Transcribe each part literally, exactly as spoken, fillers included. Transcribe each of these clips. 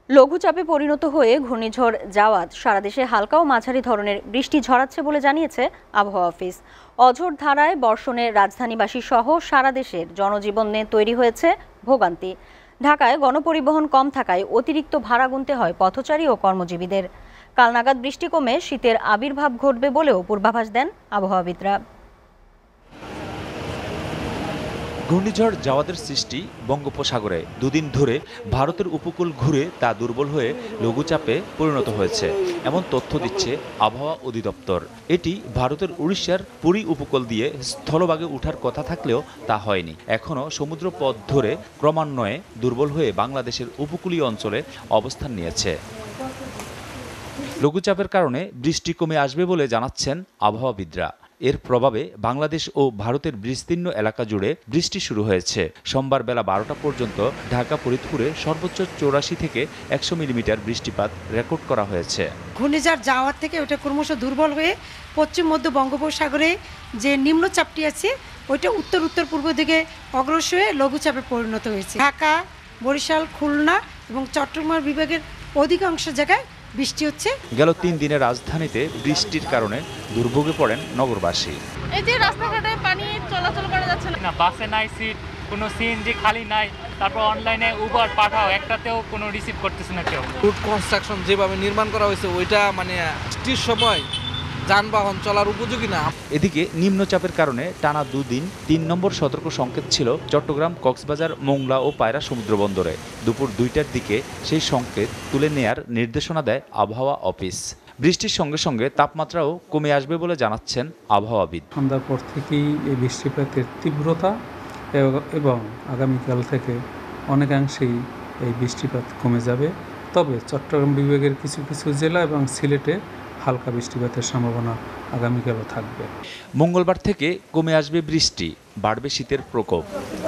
লঘুচাপে পরিণত হয়ে ঘূর্ণিঝড় জাওয়াদ সারা দেশে হালকা ও মাঝারি ধরনের বৃষ্টি ঝরাচ্ছে বলে জানিয়েছে আবহাওয়া অফিস। অঝোর ধারায় বর্ষণে রাজধানীবাসী সহ সারা দেশের জনজীবনে তৈরি হয়েছে ভোগান্তি। ঢাকায় গণপরিবহন কম থাকায় অতিরিক্ত ভাড়া গুনতে হয় পথচারী ও কর্মজীবীদের। কাল নাগাদ বৃষ্টি কমে শীতের আবির্ভাব ঘটবে বলেও পূর্বাভাস দেন আবহাওয়াবিদরা। ঘূর্ণিঝড় জাওয়াদের সৃষ্টি বঙ্গোপসাগরে দুদিন ধরে ভারতের উপকূল ঘুরে তা দুর্বল হয়ে লঘুচাপে পরিণত হয়েছে, এমন তথ্য দিচ্ছে আবহাওয়া অধিদপ্তর। এটি ভারতের উড়িষ্যার পুরী উপকূল দিয়ে স্থলভাগে ওঠার কথা থাকলেও তা হয়নি। এখনও সমুদ্র পথ ধরে ক্রমান্বয়ে দুর্বল হয়ে বাংলাদেশের উপকূলীয় অঞ্চলে অবস্থান নিয়েছে। লঘুচাপের কারণে বৃষ্টি কমে আসবে বলে জানাচ্ছেন আবহাওয়াবিদরা। এর প্রভাবে বাংলাদেশ ও ভারতের বিস্তীর্ণ এলাকা জুড়ে বৃষ্টি শুরু হয়েছে। সোমবার বেলা বারোটা পর্যন্ত ঢাকা ফরিদপুরে সর্বোচ্চ চৌরাশি থেকে একশো মিলিমিটার বৃষ্টিপাত রেকর্ড করা হয়েছে। ঘূর্ণিঝড় যাওয়ার থেকে ওটা ক্রমশ দুর্বল হয়ে পশ্চিম মধ্য বঙ্গোপসাগরে যে নিম্নচাপটি আছে ওইটা উত্তর উত্তর পূর্ব দিকে অগ্রসর হয়ে লঘুচাপে পরিণত হয়েছে। ঢাকা, বরিশাল, খুলনা এবং চট্টগ্রাম বিভাগের অধিকাংশ জায়গায় বৃষ্টি হচ্ছে। গেল তিন দিনে রাজধানীতে বৃষ্টির কারণে দুর্ভোগে পড়েন নগরবাসী। এই যে রাস্তাঘাটে পানি চলাচল করা যাচ্ছে না, বাসে নাই সিট, কোনো সিএনজি খালি নাই, তারপর অনলাইনে উবার পাঠাও, একটাতেও কোনো রিসিভ করতেছে না কেউ। রুট কনস্ট্রাকশন যেভাবে নির্মাণ করা হয়েছে ওইটা মানে বৃষ্টির সময় যানবাহন চলার উপযোগী না। এদিকে নিম্নচাপের কারণে টানা দুদিন তিন নম্বর সতর্ক সংকেত ছিল চট্টগ্রাম, কক্সবাজার, মোংলা ও পায়রা সমুদ্র বন্দরে। দুপুর দুইটার দিকে সেই সংকেত তুলে নেয়ার নির্দেশনা দেয় আবহাওয়া অফিস। বৃষ্টির সঙ্গে সঙ্গে তাপমাত্রাও কমে আসবে বলে জানাচ্ছেন আবহাওয়াবিদ। সন্ধ্যার পর থেকেই এই বৃষ্টিপাতের তীব্রতা এবং আগামীকাল থেকে অনেকাংশেই এই বৃষ্টিপাত কমে যাবে। তবে চট্টগ্রাম বিভাগের কিছু কিছু জেলা এবং সিলেটে হালকা বৃষ্টিপাতের সম্ভাবনা আগামীকালও থাকবে। মঙ্গলবার থেকে কমে আসবে বৃষ্টি, বাড়বে শীতের প্রকোপ।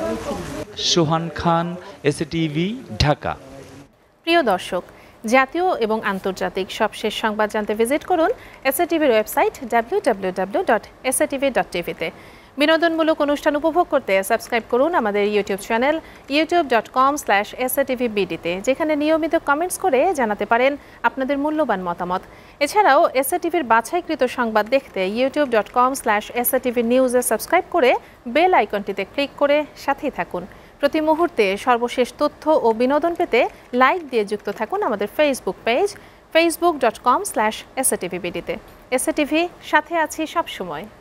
সোহান খান, এসএটিভি, ঢাকা। প্রিয় দর্শক, জাতীয় এবং আন্তর্জাতিক সবশেষ সংবাদ জানতে ভিজিট করুন এসএটিভির website W W W dot SATV dot টিভিতে। বিনোদনমূলক অনুষ্ঠান উপভোগ করতে সাবস্ক্রাইব করুন আমাদের YouTube channel YouTube dot com slash SATV বিডিতে, যেখানে নিয়মিত কমেন্টস করে জানাতে পারেন আপনাদের মূল্যবান মতামত। এছাড়াও এসএটিভির বাছাইকৃত সংবাদ দেখতে YouTube dot com slash SATV নিউজে সাবস্ক্রাইব করে বেল আইকনটিতে ক্লিক করে সাথেই থাকুন। প্রতি মুহূর্তে সর্বশেষ তথ্য ও বিনোদন পেতে লাইক দিয়ে যুক্ত থাকুন আমাদের Facebook page Facebook dot com slash SATV বিডিতে। এসএটিভি, সাথে আছি সবসময়।